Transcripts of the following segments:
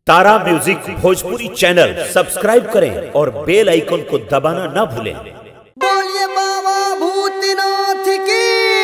तारा music Bhojpuri channel subscribe करें और बेल icon को दबाना ना भूलें। बोलिए बाबा भूतनाथ की।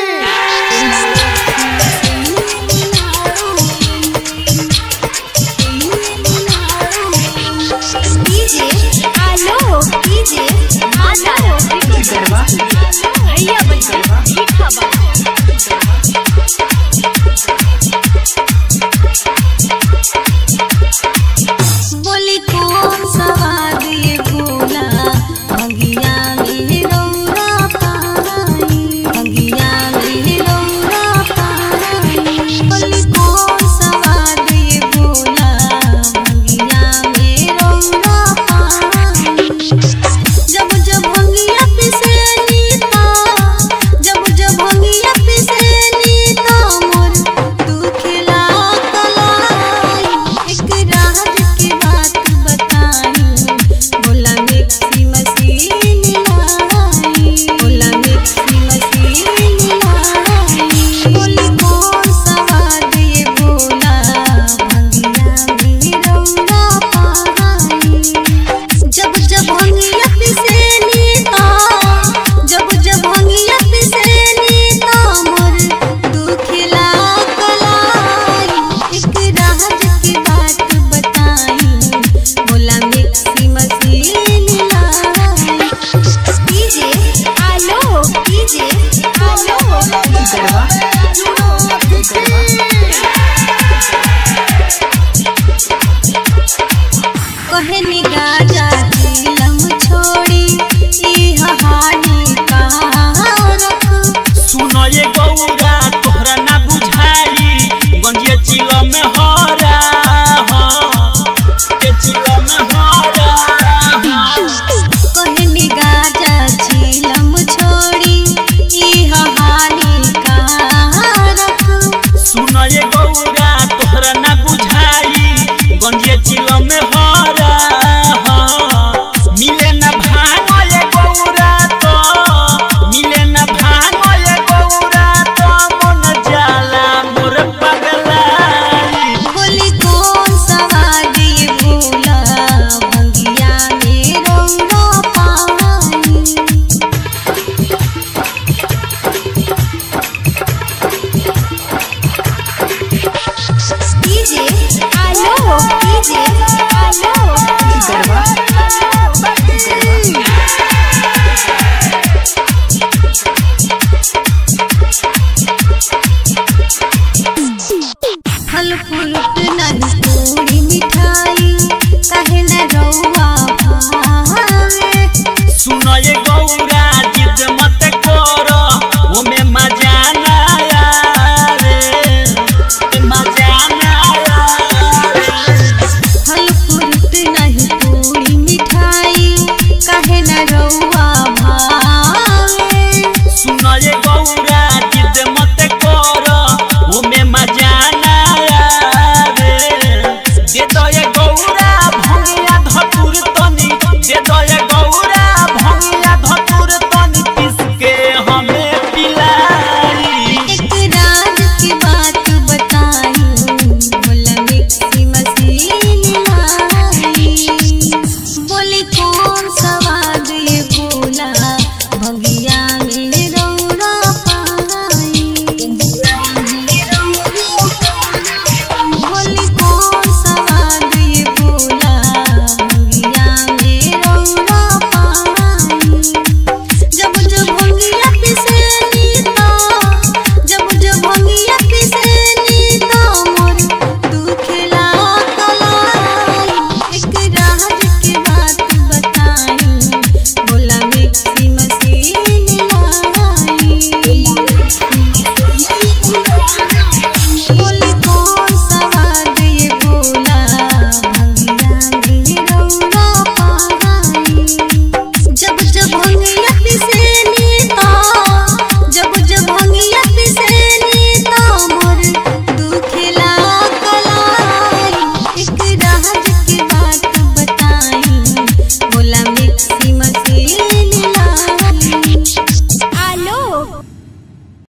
बोली कौन सवाद ये भोला भंगिया में रौरा पाई, भंगिया में रौरा पाई। बोली कौन सवाद ये भोला भंगिया में रौरा पाई। जब जब भंगिया पिसे नीता, जब जब भंगिया पिसे नीता मोर तू खिला कलाई। एक राज की बात बताई, भोला मिक्सी मशीन लाई, भोला मिक्सी मशीन लाई। बोली कौन सवाद ये भोला भंगिया में रौरा पाई। जब जब भंगिया पिसे नीता, जब जब भंगिया पिसे नीता मोर तू खिला कलाई। एक राज की बात बताई, भोला मिक्सी मशीन लाई। डीजे आलो, डीजे आलो। कहे निगाह